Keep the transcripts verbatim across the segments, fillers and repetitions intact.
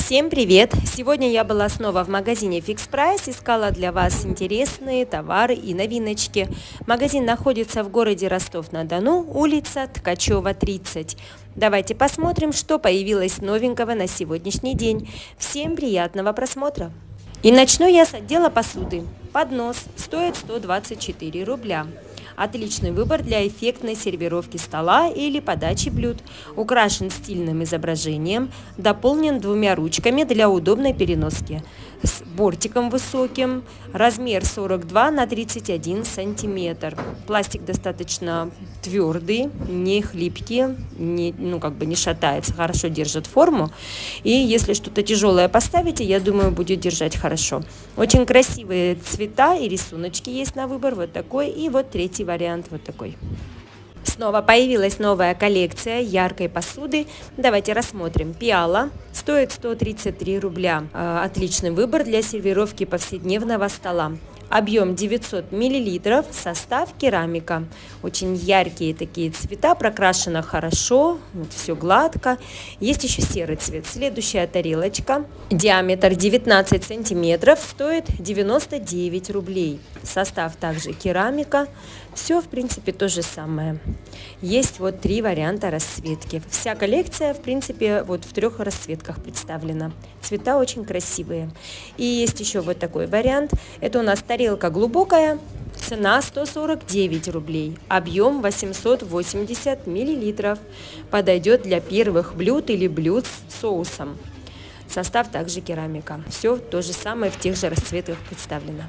Всем привет! Сегодня я была снова в магазине Fix Price, искала для вас интересные товары и новиночки. Магазин находится в городе Ростов-на-Дону, улица Ткачева, тридцать. Давайте посмотрим, что появилось новенького на сегодняшний день. Всем приятного просмотра! И начну я с отдела посуды. Поднос стоит сто двадцать четыре рубля. Отличный выбор для эффектной сервировки стола или подачи блюд. Украшен стильным изображением, дополнен двумя ручками для удобной переноски. С бортиком высоким, размер сорок два на тридцать один сантиметр. Пластик достаточно твердый, не хлипкий, не, ну, как бы не шатается, хорошо держит форму. И если что-то тяжелое поставите, я думаю, будет держать хорошо. Очень красивые цвета и рисуночки есть на выбор. Вот такой и вот третий вариант вот такой. Снова появилась новая коллекция яркой посуды. Давайте рассмотрим. Пиала стоит сто тридцать три рубля. Отличный выбор для сервировки повседневного стола. Объем девятьсот миллилитров, состав керамика. Очень яркие такие цвета, прокрашено хорошо, вот все гладко. Есть еще серый цвет. Следующая тарелочка. Диаметр девятнадцать сантиметров, стоит девяносто девять рублей. Состав также керамика. Все, в принципе, то же самое. Есть вот три варианта расцветки. Вся коллекция, в принципе, вот в трех расцветках представлена. Цвета очень красивые. И есть еще вот такой вариант. Это у нас тарелка глубокая. Цена сто сорок девять рублей. Объем восемьсот восемьдесят миллилитров. Подойдет для первых блюд или блюд с соусом. Состав также керамика. Все то же самое в тех же расцветках представлено.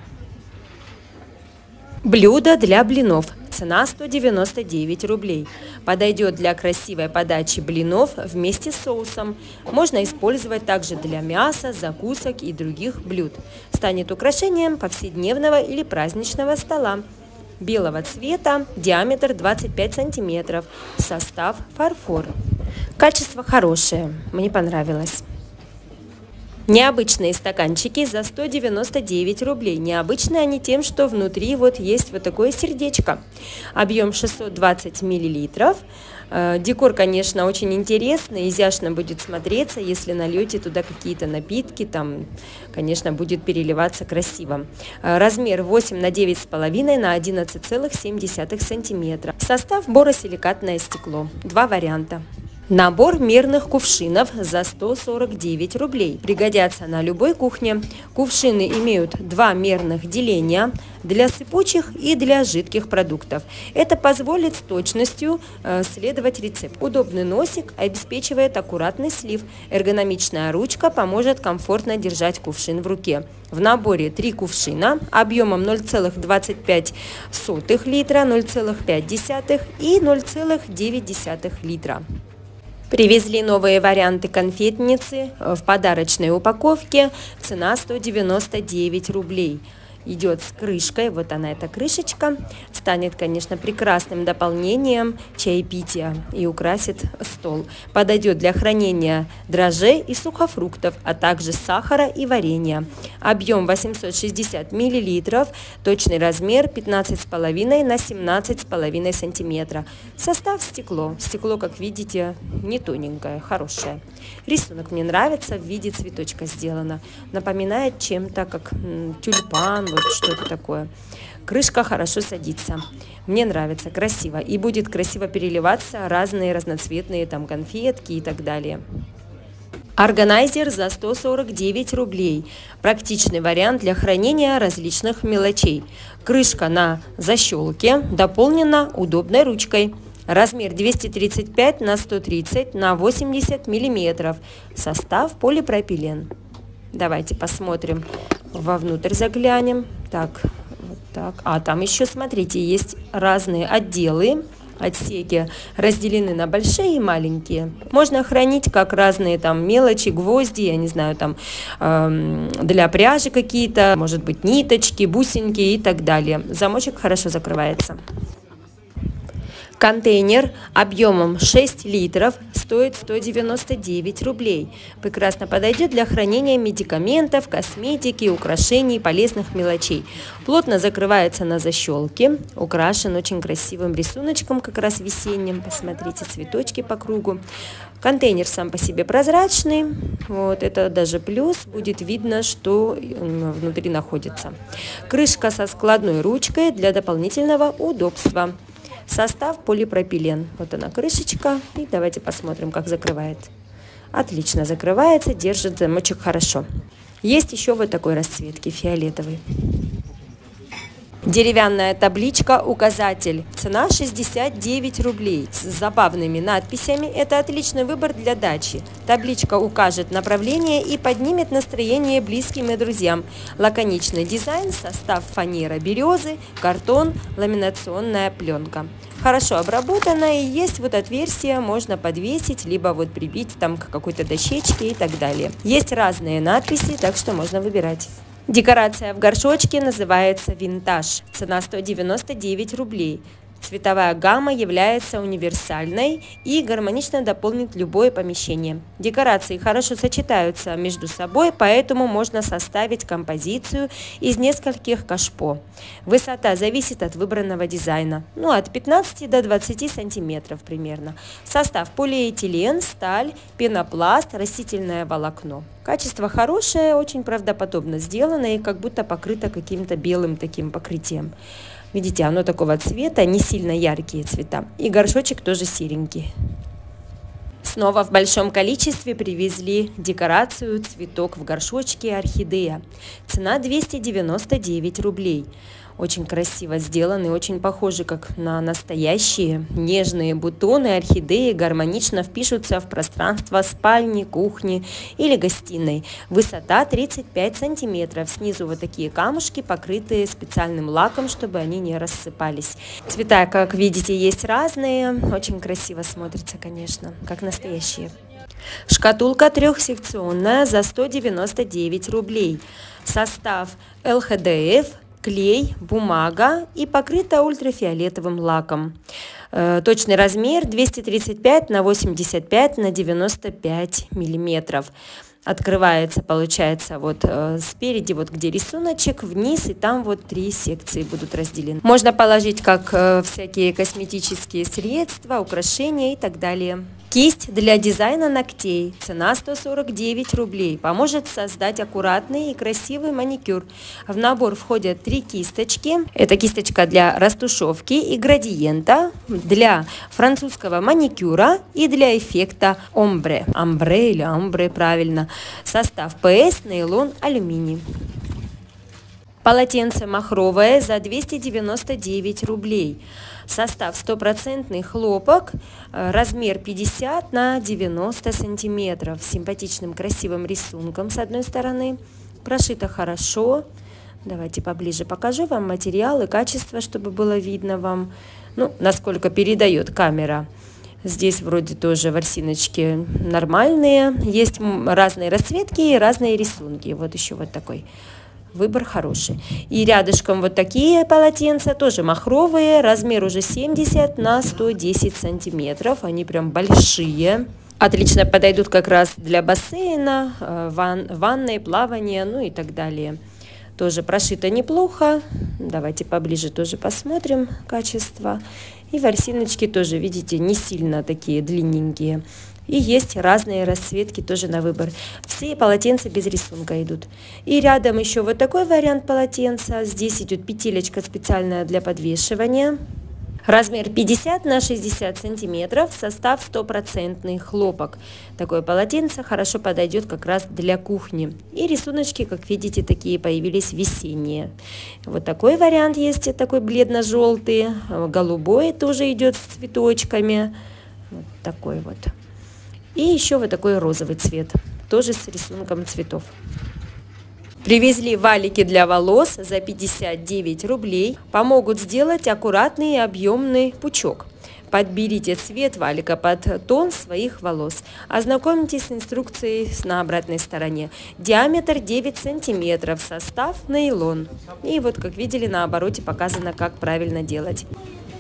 Блюдо для блинов. Цена сто девяносто девять рублей. Подойдет для красивой подачи блинов вместе с соусом. Можно использовать также для мяса, закусок и других блюд. Станет украшением повседневного или праздничного стола. Белого цвета, диаметр двадцать пять сантиметров. Состав фарфор. Качество хорошее, мне понравилось. Необычные стаканчики за сто девяносто девять рублей. Необычные они тем, что внутри вот есть вот такое сердечко. Объем шестьсот двадцать миллилитров. Декор, конечно, очень интересный, изящно будет смотреться, если нальете туда какие-то напитки, там, конечно, будет переливаться красиво. Размер восемь на девять с половиной на одиннадцать целых семь десятых сантиметра. Состав боросиликатное стекло. Два варианта. Набор мерных кувшинов за сто сорок девять рублей. Пригодятся на любой кухне. Кувшины имеют два мерных деления для сыпучих и для жидких продуктов. Это позволит с точностью э, следовать рецепту. Удобный носик обеспечивает аккуратный слив. Эргономичная ручка поможет комфортно держать кувшин в руке. В наборе три кувшина объемом ноль целых двадцать пять сотых литра, ноль целых пять десятых и ноль целых девять десятых литра. Привезли новые варианты конфетницы в подарочной упаковке. Цена сто девяносто девять рублей. Идет с крышкой, вот она, эта крышечка. Станет, конечно, прекрасным дополнением чаепития и украсит стол. Подойдет для хранения дрожжей и сухофруктов, а также сахара и варенья. Объем восемьсот шестьдесят миллилитров, точный размер пятнадцать с половиной на семнадцать с половиной сантиметра. Состав стекло. Стекло, как видите, не тоненькое, хорошее. Рисунок мне нравится, в виде цветочка сделано. Напоминает чем-то, как тюльпан, вот что-то такое. Крышка хорошо садится. Мне нравится, красиво. И будет красиво переливаться разные разноцветные там конфетки и так далее. Органайзер за сто сорок девять рублей. Практичный вариант для хранения различных мелочей. Крышка на защелке, дополнена удобной ручкой. Размер двести тридцать пять на сто тридцать на восемьдесят миллиметров. Состав полипропилен. Давайте посмотрим, вовнутрь заглянем. Так, вот так. А там еще, смотрите, есть разные отделы. Отсеки разделены на большие и маленькие. Можно хранить как разные там мелочи, гвозди, я не знаю, там э, для пряжи какие-то, может быть, ниточки, бусинки и так далее. Замочек хорошо закрывается. Контейнер объемом шесть литров стоит сто девяносто девять рублей. Прекрасно подойдет для хранения медикаментов, косметики, украшений, полезных мелочей. Плотно закрывается на защелке, украшен очень красивым рисуночком, как раз весенним. Посмотрите, цветочки по кругу. Контейнер сам по себе прозрачный, вот это даже плюс, будет видно, что внутри находится. Крышка со складной ручкой для дополнительного удобства. Состав полипропилен. Вот она крышечка. И давайте посмотрим, как закрывает. Отлично закрывается, держит замочек хорошо. Есть еще вот такой расцветки, фиолетовый. Деревянная табличка «Указатель». Цена шестьдесят девять рублей. С забавными надписями. Это отличный выбор для дачи. Табличка укажет направление и поднимет настроение близким и друзьям. Лаконичный дизайн, состав фанера березы, картон, ламинационная пленка. Хорошо обработана, и есть вот отверстие, можно подвесить, либо вот прибить там к какой-то дощечке и так далее. Есть разные надписи, так что можно выбирать. Декорация в горшочке называется «Винтаж». Цена сто девяносто девять рублей. Цветовая гамма является универсальной и гармонично дополнит любое помещение. Декорации хорошо сочетаются между собой, поэтому можно составить композицию из нескольких кашпо. Высота зависит от выбранного дизайна, ну от пятнадцати до двадцати сантиметров примерно. Состав: полиэтилен, сталь, пенопласт, растительное волокно. Качество хорошее, очень правдоподобно сделано и как будто покрыто каким-то белым таким покрытием. Видите, оно такого цвета, не сильно яркие цвета. И горшочек тоже серенький. Снова в большом количестве привезли декорацию «Цветок в горшочке» орхидея. Цена двести девяносто девять рублей. Очень красиво сделаны, очень похожи как на настоящие. Нежные бутоны орхидеи гармонично впишутся в пространство спальни, кухни или гостиной. Высота тридцать пять сантиметров. Снизу вот такие камушки, покрытые специальным лаком, чтобы они не рассыпались. Цвета, как видите, есть разные. Очень красиво смотрится, конечно, как настоящие. Шкатулка трехсекционная за сто девяносто девять рублей. Состав: эл ха дэ эф, клей, бумага и покрыта ультрафиолетовым лаком. Э, точный размер двести тридцать пять на восемьдесят пять на девяносто пять миллиметров. Открывается, получается, вот э, спереди, вот где рисуночек, вниз, и там вот три секции будут разделены. Можно положить как э, всякие косметические средства, украшения и так далее. Кисть для дизайна ногтей. Цена сто сорок девять рублей. Поможет создать аккуратный и красивый маникюр. В набор входят три кисточки. Это кисточка для растушевки и градиента, для французского маникюра и для эффекта омбре. Омбре или омбре, правильно. Состав: пэ эс, нейлон, алюминий. Полотенце махровое за двести девяносто девять рублей. Состав: стопроцентный хлопок, размер пятьдесят на девяносто сантиметров. С симпатичным красивым рисунком с одной стороны. Прошито хорошо. Давайте поближе покажу вам материал и качество, чтобы было видно вам, ну, насколько передает камера. Здесь вроде тоже ворсиночки нормальные. Есть разные расцветки и разные рисунки. Вот еще вот такой. Выбор хороший. И рядышком вот такие полотенца, тоже махровые, размер уже семьдесят на сто десять сантиметров. Они прям большие. Отлично подойдут как раз для бассейна, ван, ванной, плавания, ну и так далее. Тоже прошито неплохо. Давайте поближе тоже посмотрим качество. И ворсиночки тоже, видите, не сильно такие длинненькие. И есть разные расцветки тоже на выбор. Все полотенца без рисунка идут. И рядом еще вот такой вариант полотенца. Здесь идет петелечка специальная для подвешивания. Размер пятьдесят на шестьдесят сантиметров. Состав: стопроцентный хлопок. Такое полотенце хорошо подойдет как раз для кухни. И рисуночки, как видите, такие появились весенние. Вот такой вариант есть, такой бледно-желтый. Голубой тоже идет с цветочками. Вот такой вот. И еще вот такой розовый цвет, тоже с рисунком цветов. Привезли валики для волос за пятьдесят девять рублей. Помогут сделать аккуратный и объемный пучок. Подберите цвет валика под тон своих волос. Ознакомьтесь с инструкцией на обратной стороне. Диаметр девять сантиметров, состав: нейлон. И вот, как видели, на обороте показано, как правильно делать.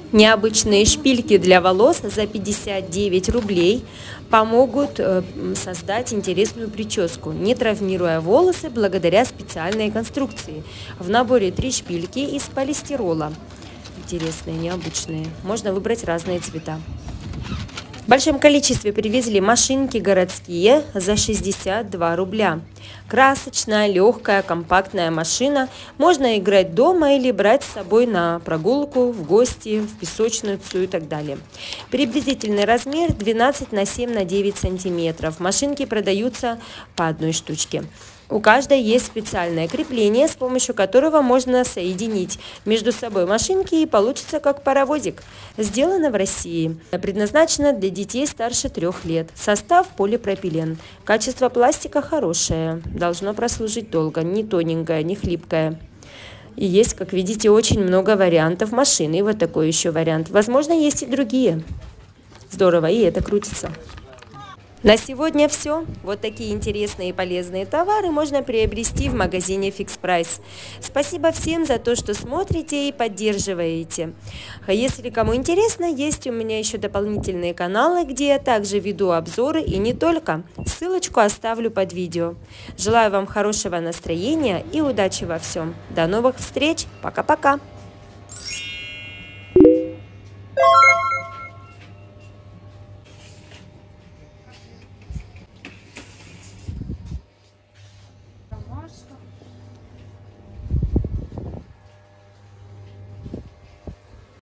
Необычные шпильки для волос за пятьдесят девять рублей помогут создать интересную прическу, не травмируя волосы благодаря специальной конструкции. В наборе три шпильки из полистирола. Интересные, необычные. Можно выбрать разные цвета. В большом количестве привезли машинки городские за шестьдесят два рубля. Красочная, легкая, компактная машина. Можно играть дома или брать с собой на прогулку, в гости, в песочницу и так далее. Приблизительный размер двенадцать на семь на девять сантиметров. Машинки продаются по одной штучке. У каждой есть специальное крепление, с помощью которого можно соединить между собой машинки и получится как паровозик. Сделано в России. Предназначено для детей старше трех лет. Состав полипропилен. Качество пластика хорошее. Должно прослужить долго. Не тоненькое, не хлипкое. И есть, как видите, очень много вариантов машины. И вот такой еще вариант. Возможно, есть и другие. Здорово, и это крутится. На сегодня все. Вот такие интересные и полезные товары можно приобрести в магазине Fix Price. Спасибо всем за то, что смотрите и поддерживаете. Если кому интересно, есть у меня еще дополнительные каналы, где я также веду обзоры и не только. Ссылочку оставлю под видео. Желаю вам хорошего настроения и удачи во всем. До новых встреч. Пока-пока.